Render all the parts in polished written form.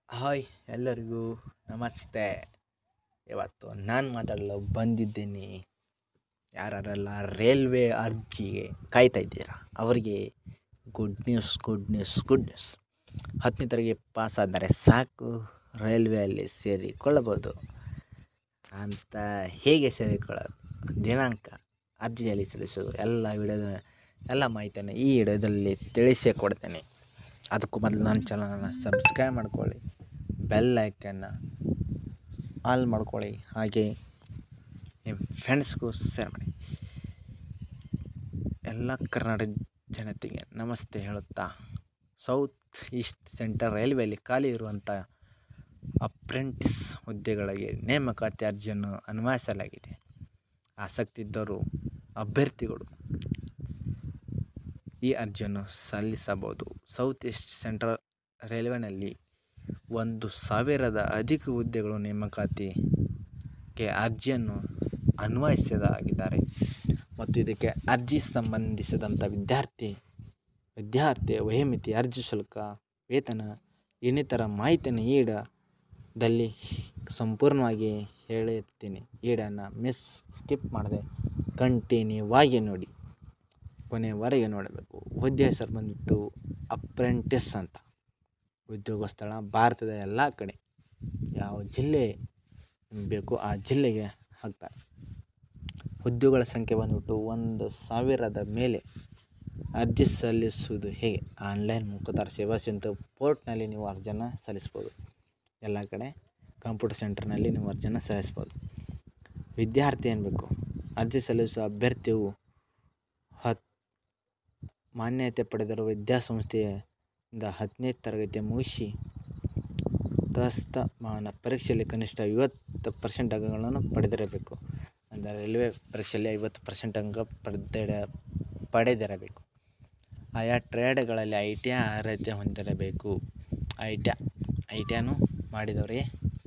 Hi ಎಲ್ಲರಿಗೂ ನಮಸ್ತೆ. ಇವತ್ತು ನಾನು ಮಾತಾಡಲು ಬಂದಿದ್ದೀನಿ. ಯಾರೆಲ್ಲ ರೈಲ್ವೆ ಅರ್ಜಿಗೆ ಕಾಯ್ತಾ ಇದ್ದೀರಾ ಅವರಿಗೆ good news good news good news. 10ನೇ ತರಗತಿ ಪಾಸಾದರೆ ಸಾಕು, ರೈಲ್ವೆಯಲ್ಲಿ ಸೇರಿಕೊಳ್ಳಬಹುದು. ಅಂತ ಹೇಗೆ ಸೇರಿಕೊಳ್ಳೋದು, ದಿನಾಂಕ, ಅರ್ಜಿಯಲ್ಲಿ ಸಲ್ಲಿಸೋದು, ಎಲ್ಲ ಮಾಹಿತಿಯನ್ನು ಈ ವಿಡಿಯೋದಲ್ಲಿ ತಿಳಿಸಿಕೊಡ್ತೇನೆ. ಅದಕ್ಕೂ ಮೊದಲು ನನ್ನ ಚಾನಲನ್ನು ಸಬ್ಸ್ಕ್ರೈಬ್ ಮಾಡ್ಕೊಳ್ಳಿ, ಬೆಲ್ ಐಕನ್ನ ಆಲ್ ಮಾಡ್ಕೊಳ್ಳಿ, ಹಾಗೆ ನಿಮ್ಮ ಫ್ರೆಂಡ್ಸ್ಗೂ ಶೇರ್ ಮಾಡಿ. ಎಲ್ಲ ಕರ್ನಾಟಕ ಜನತೆಗೆ ನಮಸ್ತೆ ಹೇಳುತ್ತಾ, ಸೌತ್ ಈಸ್ಟ್ ಸೆಂಟ್ರಲ್ ರೈಲ್ವೆಯಲ್ಲಿ ಖಾಲಿ ಇರುವಂಥ ಅಪ್ರೆಂಟಿಸ್ ಹುದ್ದೆಗಳಿಗೆ ನೇಮಕಾತಿ ಅರ್ಜಿಯನ್ನು ಅನ್ವಯಿಸಲಾಗಿದೆ. ಆಸಕ್ತಿ ಇದ್ದರೂ ಅಭ್ಯರ್ಥಿಗಳು ಈ ಅರ್ಜಿಯನ್ನು ಸಲ್ಲಿಸಬಹುದು. ಸೌತ್ ಈಸ್ಟ್ ಸೆಂಟ್ರಲ್ ರೈಲ್ವೆನಲ್ಲಿ 1,000 ಅಧಿಕ ಹುದ್ದೆಗಳು ನೇಮಕಾತಿಗೆ ಅರ್ಜಿಯನ್ನು ಅನ್ವಯಿಸಲಾಗಿದ್ದಾರೆ ಮತ್ತು ಇದಕ್ಕೆ ಅರ್ಜಿ ಸಂಬಂಧಿಸಿದಂಥ ವಿದ್ಯಾರ್ಥಿ ವಯೋಮಿತಿ, ಅರ್ಜಿ ಶುಲ್ಕ, ವೇತನ ಇನ್ನಿತರ ಮಾಹಿತಿಯನ್ನು ಈಡದಲ್ಲಿ ಸಂಪೂರ್ಣವಾಗಿ ಹೇಳಿರ್ತೀನಿ. ಈಡನ್ನು ಸ್ಕಿಪ್ ಮಾಡದೆ ಕಂಟಿನ್ಯೂ ಆಗಿ ನೋಡಿ, ಕೊನೆಯವರೆಗೆ ನೋಡಬೇಕು. ಹುದ್ದೆ ಹೆಸರು ಬಂದುಬಿಟ್ಟು ಅಪ್ರೆಂಟಿಸ್ ಅಂತ. ಉದ್ಯೋಗ ಸ್ಥಳ ಭಾರತದ ಎಲ್ಲ ಕಡೆ, ಯಾವ ಜಿಲ್ಲೆ ಬೇಕು ಆ ಜಿಲ್ಲೆಗೆ ಹಾಕ್ತಾರೆ. ಹುದ್ದೆಗಳ ಸಂಖ್ಯೆ ಬಂದುಬಿಟ್ಟು 1,000 ಮೇಲೆ. ಅರ್ಜಿ ಸಲ್ಲಿಸುವುದು ಹೇಗೆ? ಆನ್ಲೈನ್ ಮುಖಾಂತರ ಸೇವಾ ಸಿಂಧು ಪೋರ್ಟ್ನಲ್ಲಿ ನೀವು ಅರ್ಜಿಯನ್ನು ಸಲ್ಲಿಸ್ಬೋದು. ಎಲ್ಲ ಕಡೆ ಕಂಪ್ಯೂಟರ್ ಸೆಂಟರ್ನಲ್ಲಿ ನೀವು ಅರ್ಜಿಯನ್ನು ಸಲ್ಲಿಸ್ಬೋದು. ವಿದ್ಯಾರ್ಥಿ ಏನ್ಬೇಕು? ಅರ್ಜಿ ಸಲ್ಲಿಸುವ ಅಭ್ಯರ್ಥಿಯು ಮಾನ್ಯತೆ ಪಡೆದಿರುವ ವಿದ್ಯಾಸಂಸ್ಥೆಯಿಂದ 10ನೇ ತರಗತಿ ಮುಗಿಸಿ ಪ್ರಸ್ಥಮಾನ ಪರೀಕ್ಷೆಯಲ್ಲಿ ಕನಿಷ್ಠ 50% ಅಂಕಗಳನ್ನು ಪಡೆದಿರಬೇಕು. ಅಂದರೆ ರೈಲ್ವೆ ಪರೀಕ್ಷೆಯಲ್ಲಿ 50% ಅಂಕ ಪಡೆದಿರಬೇಕು. ಆಯಾ ಟ್ರೇಡ್ಗಳಲ್ಲಿ ITI ಅರ್ಹತೆ ಹೊಂದಿರಬೇಕು. ಐಟಿಯನ್ನು ಮಾಡಿದವರಿಗೆ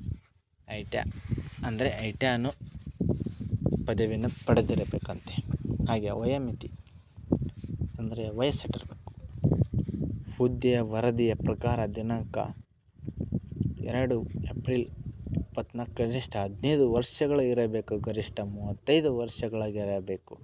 ಐಟಿಯನ್ನು ಪದವಿಯನ್ನು ಪಡೆದಿರಬೇಕಂತೆ. ಹಾಗೆ ವಯೋಮಿತಿ ಅಂದರೆ ವಯಸ್ಸಿಟ್ಟಿರಬೇಕು. ಹುದ್ದೆಯ ವರದಿಯ ಪ್ರಕಾರ ದಿನಾಂಕ 2 ಏಪ್ರಿಲ್ 2024, ಕನಿಷ್ಠ 15 ವರ್ಷಗಳು ಇರಬೇಕು, ಗರಿಷ್ಠ 35 ವರ್ಷಗಳಾಗಿರಬೇಕು.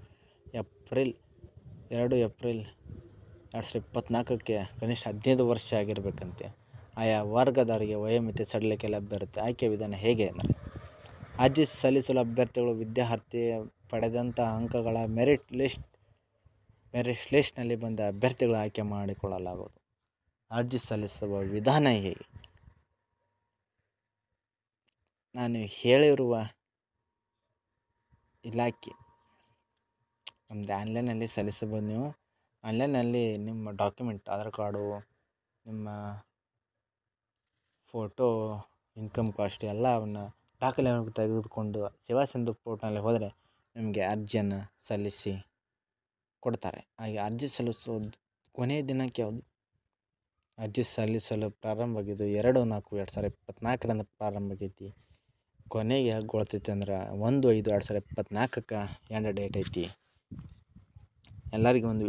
2 ಏಪ್ರಿಲ್ 2024ಕ್ಕೆ ಕನಿಷ್ಠ 15 ವರ್ಷ ಆಗಿರಬೇಕಂತೆ. ಆಯಾ ವರ್ಗದವರಿಗೆ ವಯೋಮಿತಿ ಸಡಿಲಿಕೆ ಲಭ್ಯ ಇರುತ್ತೆ. ಆಯ್ಕೆ ವಿಧಾನ ಹೇಗೆ ಅಂದರೆ, ಅರ್ಜಿ ಸಲ್ಲಿಸಲು ಅಭ್ಯರ್ಥಿಗಳು ವಿದ್ಯಾರ್ಥಿ ಪಡೆದಂಥ ಅಂಕಗಳ ಮೆರಿಟ್ ಲಿಸ್ಟ್ನಲ್ಲಿ ಬಂದ ಅಭ್ಯರ್ಥಿಗಳು ಆಯ್ಕೆ ಮಾಡಿಕೊಳ್ಳಲಾಗುವುದು. ಅರ್ಜಿ ಸಲ್ಲಿಸುವ ವಿಧಾನ ಹೇಗೆ? ನಾನು ಹೇಳಿರುವ ಇಲಾಖೆ ಅಂದರೆ ಆನ್ಲೈನಲ್ಲಿ ಸಲ್ಲಿಸಬಹುದು. ನೀವು ಆನ್ಲೈನಲ್ಲಿ ನಿಮ್ಮ ಡಾಕ್ಯುಮೆಂಟ್, ಆಧಾರ್ ಕಾರ್ಡು, ನಿಮ್ಮ ಫೋಟೋ, ಇನ್ಕಮ್ ಕಾಸ್ಟ್ ಎಲ್ಲವನ್ನು ದಾಖಲೆಯನ್ನು ತೆಗೆದುಕೊಂಡು ಸೇವಾ ಸಿಂಧು ಪೋರ್ಟ್ನಲ್ಲಿ ಹೋದರೆ ನಿಮಗೆ ಅರ್ಜಿಯನ್ನು ಸಲ್ಲಿಸಿ ಕೊಡ್ತಾರೆ. ಹಾಗೆ ಅರ್ಜಿ ಸಲ್ಲಿಸೋದು ಕೊನೆಯ ದಿನಕ್ಕೆ ಯಾವುದು? ಅರ್ಜಿ ಸಲ್ಲಿಸಲು ಪ್ರಾರಂಭವಾಗಿದ್ದು 2/4/2024 ಪ್ರಾರಂಭ ಆಗೈತಿ. ಕೊನೆಗೆ ಗೊಳ್ತೈತಿ ಅಂದ್ರೆ 1/5/2024 ಎಂಡ್ ಡೇಟ್ ಐತಿ. ಎಲ್ಲರಿಗೂ ಒಂದು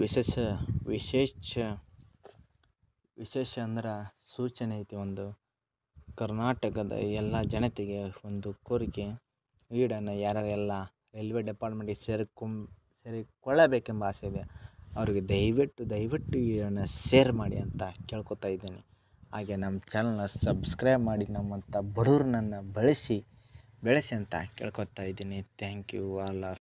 ವಿಶೇಷ ಅಂದ್ರೆ ಸೂಚನೆ ಐತಿ. ಒಂದು ಕರ್ನಾಟಕದ ಎಲ್ಲ ಜನತೆಗೆ ಒಂದು ಕೋರಿಕೆ, ಈಡನ್ನು ಯಾರ್ಯಾರೆಲ್ಲ ರೈಲ್ವೆ ಡಿಪಾರ್ಟ್ಮೆಂಟ್ಗೆ ಸೇರಿಕೊಳ್ಳಬೇಕೆಂಬ ಆಸೆ ಇದೆ ಅವರಿಗೆ ದಯವಿಟ್ಟು ಈಡನ್ನು ಶೇರ್ ಮಾಡಿ ಅಂತ ಕೇಳ್ಕೊತಾ ಇದ್ದೀನಿ. ಹಾಗೆ ನಮ್ಮ ಚಾನಲ್ನ ಸಬ್ಸ್ಕ್ರೈಬ್ ಮಾಡಿ ನಮ್ಮಂಥ ಬಡವ್ರನ್ನ ಬೆಳೆಸಿ ಅಂತ ಕೇಳ್ಕೊತಾ ಇದ್ದೀನಿ. Thank you all.